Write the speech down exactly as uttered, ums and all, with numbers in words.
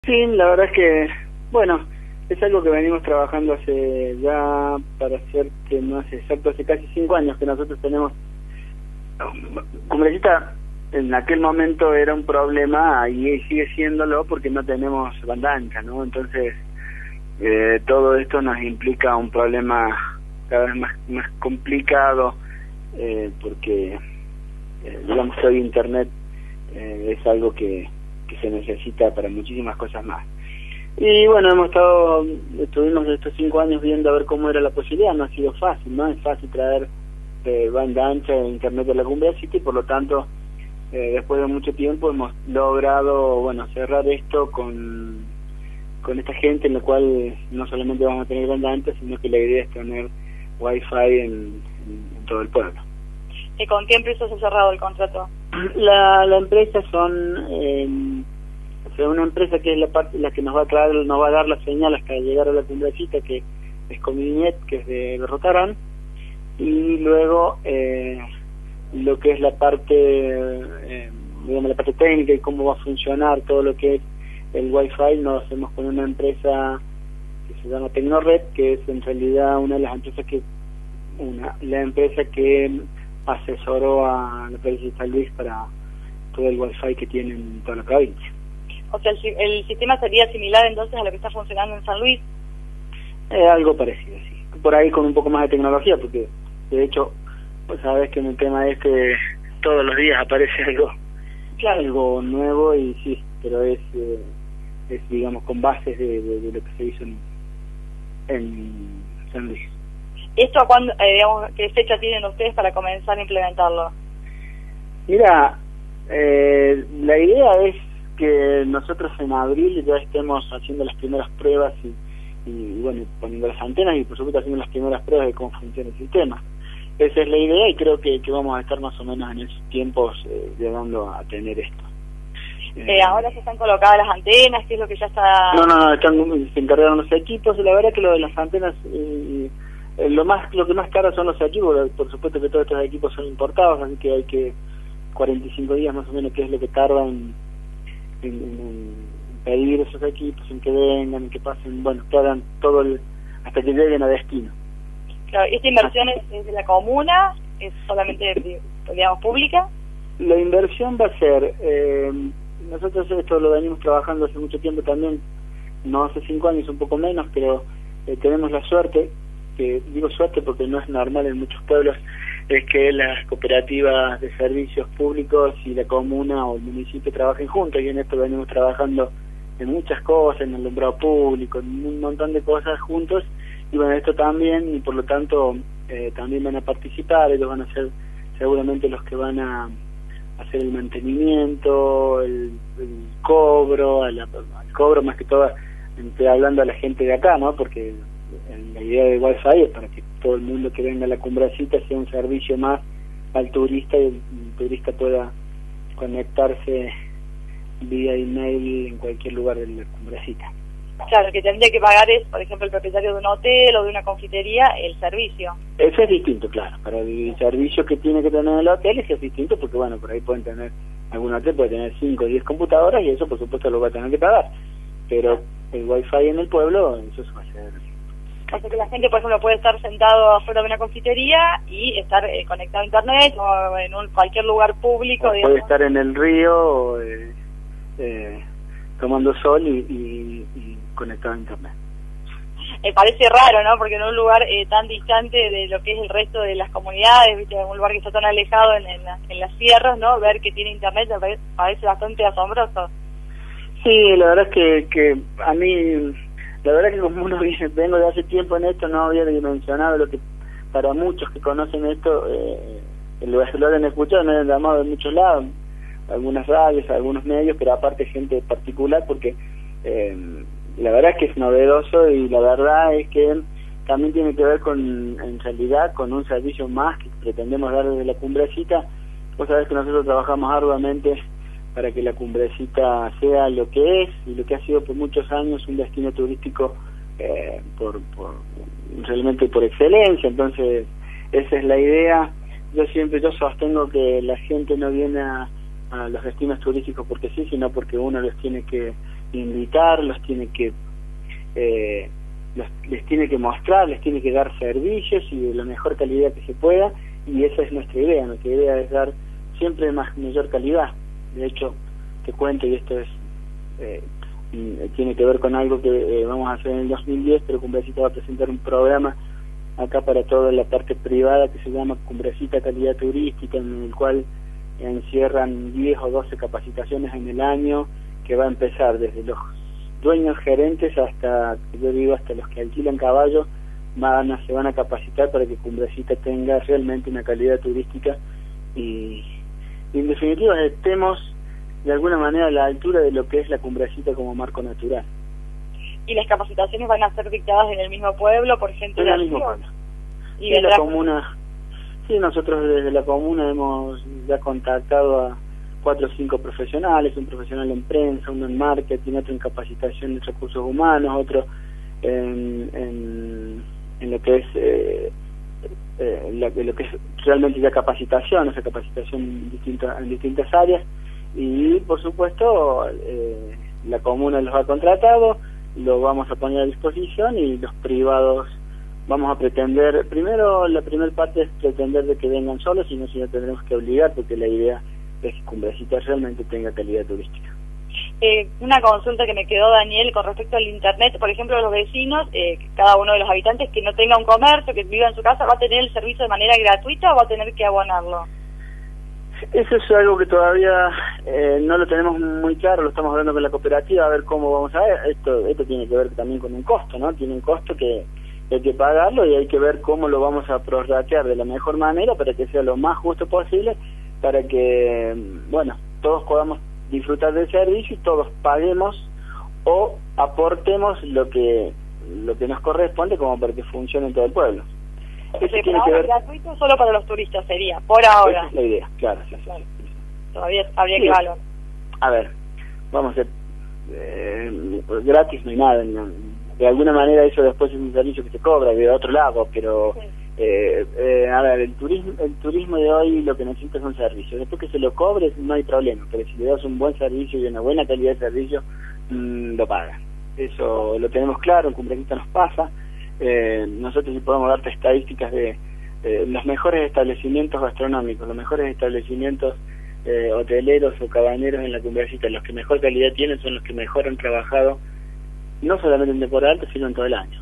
Sí, la verdad es que, bueno, es algo que venimos trabajando hace ya, para ser que no hace exacto, hace casi cinco años que nosotros tenemos. Cumbrecita en aquel momento era un problema y sigue siéndolo porque no tenemos banda ancha, ¿no? Entonces, eh, todo esto nos implica un problema cada vez más, más complicado, eh, porque, eh, digamos, hoy Internet eh, es algo que que se necesita para muchísimas cosas más. Y bueno, hemos estado, estuvimos estos cinco años viendo a ver cómo era la posibilidad. No ha sido fácil, no es fácil traer eh, banda ancha e internet de la Cumbrecita, y por lo tanto, eh, después de mucho tiempo hemos logrado, bueno, cerrar esto con con esta gente, en la cual no solamente vamos a tener banda ancha, sino que la idea es tener wifi en, en, en todo el pueblo. ¿Y con qué empresa se ha cerrado el contrato? La, la empresa son, eh, o sea, una empresa que es la parte la que nos va a traer, nos va a dar la señal hasta llegar a la Cumbrecita, que es Cominet, que es de, de Rotarán, y luego eh, lo que es la parte, eh, digamos, la parte técnica y cómo va a funcionar todo lo que es el Wi-Fi, lo hacemos con una empresa que se llama Tecnored, que es en realidad una de las empresas que, una, la empresa que asesoró a la provincia de San Luis para todo el wifi que tiene en toda la provincia. O sea, el, el sistema sería similar entonces a lo que está funcionando en San Luis. Eh, algo parecido, sí. Por ahí con un poco más de tecnología, porque de hecho, pues sabes que en el tema este todos los días aparece algo, claro, algo nuevo, y sí, pero es, eh, es digamos, con bases de, de, de lo que se hizo en, en San Luis. ¿Esto a cuándo, eh, digamos, qué fecha tienen ustedes para comenzar a implementarlo? Mira, eh, la idea es que nosotros en abril ya estemos haciendo las primeras pruebas y, y bueno, poniendo las antenas y por supuesto haciendo las primeras pruebas de cómo funciona el sistema. Esa es la idea, y creo que, que vamos a estar más o menos en esos tiempos eh, llegando a tener esto. Eh, eh, ahora se están colocadas las antenas, ¿qué es lo que ya está...? No, no, no, están, se encargaron los equipos, y la verdad que lo de las antenas... Eh, Lo más lo que más caro son los equipos, por supuesto que todos estos equipos son importados, así que hay que cuarenta y cinco días más o menos, que es lo que tardan en, en, en pedir esos equipos, en que vengan, en que pasen, bueno, que hagan todo el, hasta que lleguen a destino. Claro, ¿esta inversión es, es de la comuna? ¿Es solamente, digamos, pública? La inversión va a ser, eh, nosotros esto lo venimos trabajando hace mucho tiempo también, no hace cinco años, un poco menos, pero eh, tenemos la suerte, que digo suerte porque no es normal en muchos pueblos, es que las cooperativas de servicios públicos y la comuna o el municipio trabajen juntos, y en esto venimos trabajando en muchas cosas, en el alumbrado público, en un montón de cosas juntos, y bueno, esto también, y por lo tanto eh, también van a participar. Ellos van a ser seguramente los que van a hacer el mantenimiento, el, el cobro, el, el cobro más que todo, estoy hablando a la gente de acá, ¿no? Porque la idea de Wi-Fi es para que todo el mundo que venga a la Cumbrecita sea un servicio más al turista, y el, el turista pueda conectarse vía email en cualquier lugar de la Cumbrecita. Claro, que tendría que pagar es, por ejemplo, el propietario de un hotel o de una confitería, el servicio. Eso es distinto, claro. Para el servicio que tiene que tener el hotel, eso es distinto, porque bueno, por ahí pueden tener, algún hotel puede tener cinco o diez computadoras, y eso por supuesto lo va a tener que pagar. Pero el Wi-Fi en el pueblo, eso se va a hacer. O sea que la gente, por ejemplo, puede estar sentado afuera de una confitería y estar eh, conectado a internet, o en un, cualquier lugar público. O puede estar en el río eh, eh, tomando sol y, y, y conectado a internet. Eh, parece raro, ¿no? Porque en un lugar eh, tan distante de lo que es el resto de las comunidades, ¿viste? En un lugar que está tan alejado en, en, la, en las sierras, ¿no? Ver que tiene internet me parece, parece bastante asombroso. Sí, la verdad es que, que a mí... La verdad que como uno viene, vengo de hace tiempo en esto, no había dimensionado lo que para muchos que conocen esto, eh, lo, lo han escuchado, me han llamado de muchos lados, algunas radios, algunos medios, pero aparte gente particular, porque eh, la verdad es que es novedoso, y la verdad es que también tiene que ver con, en realidad, con un servicio más que pretendemos dar desde la Cumbrecita. Vos sabés que nosotros trabajamos arduamente para que la Cumbrecita sea lo que es y lo que ha sido por muchos años un destino turístico eh, por, por realmente por excelencia. Entonces esa es la idea. Yo siempre yo sostengo que la gente no viene a, a los destinos turísticos porque sí, sino porque uno los tiene que, invitar, los tiene que eh, los, les tiene que mostrar, les tiene que dar servicios y de la mejor calidad que se pueda, y esa es nuestra idea. Nuestra idea es dar siempre más mayor calidad. De hecho, te cuento, y esto es eh, tiene que ver con algo que eh, vamos a hacer en el dos mil diez, pero Cumbrecita va a presentar un programa acá para toda la parte privada que se llama Cumbrecita Calidad Turística, en el cual encierran diez o doce capacitaciones en el año, que va a empezar desde los dueños gerentes hasta, yo digo, hasta los que alquilan caballos, van a, se van a capacitar para que Cumbrecita tenga realmente una calidad turística y, y en definitiva estemos de alguna manera a la altura de lo que es la Cumbrecita como marco natural. ¿Y las capacitaciones van a ser dictadas en el mismo pueblo por gente en de el mismo pueblo? Y en la comuna, sí, nosotros desde la comuna hemos ya contactado a cuatro o cinco profesionales, un profesional en prensa, uno en marketing, otro en capacitación de recursos humanos, otro en, en, en lo que es eh, eh, lo, lo que es realmente ya capacitación, o sea, capacitación en distintas, en distintas áreas, y por supuesto eh, la comuna los ha contratado, lo vamos a poner a disposición, y los privados vamos a pretender, primero la primera parte es pretender de que vengan solos, y no si no tendremos que obligar, porque la idea es que Cumbrecita realmente tenga calidad turística. Eh, una consulta que me quedó, Daniel, con respecto al internet, por ejemplo, los vecinos, eh, cada uno de los habitantes que no tenga un comercio, que viva en su casa, ¿va a tener el servicio de manera gratuita o va a tener que abonarlo? Eso es algo que todavía eh, no lo tenemos muy claro, lo estamos hablando con la cooperativa, a ver cómo vamos a ver. Esto esto tiene que ver también con un costo, ¿no? Tiene un costo que hay que pagarlo, y hay que ver cómo lo vamos a prorratear de la mejor manera para que sea lo más justo posible, para que, bueno, todos podamos disfrutar del servicio y todos paguemos o aportemos lo que lo que nos corresponde como para que funcione en todo el pueblo. Eso sí, tiene que ver... gratuito solo para los turistas sería, por ahora. Esa es la idea, claro. Sí, claro. Sí. Todavía habría sí. que valorar. A ver, vamos a ser eh, gratis no hay nada, no, de alguna manera eso después es un servicio que se cobra de otro lado, pero sí. eh, eh, a ver, el turismo el turismo de hoy lo que necesita es un servicio. Después que se lo cobres no hay problema, pero si le das un buen servicio y una buena calidad de servicio, mmm, lo pagan. Eso lo tenemos claro, en Cumbrecita nos pasa. Eh, nosotros sí podemos darte estadísticas de eh, los mejores establecimientos gastronómicos, los mejores establecimientos eh, hoteleros o cabañeros en la Cumbrecita, los que mejor calidad tienen son los que mejor han trabajado, no solamente en temporada alta, sino en todo el año.